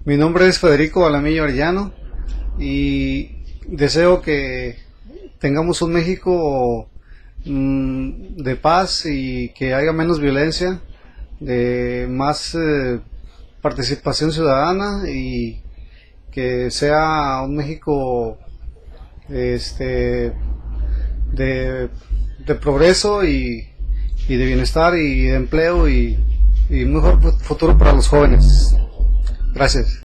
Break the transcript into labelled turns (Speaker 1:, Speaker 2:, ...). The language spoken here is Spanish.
Speaker 1: Mi nombre es Federico Alamillo Arellano y deseo que tengamos un México de paz y que haya menos violencia, de más participación ciudadana y que sea un México de, de progreso y de bienestar y de empleo y mejor futuro para los jóvenes. Gracias.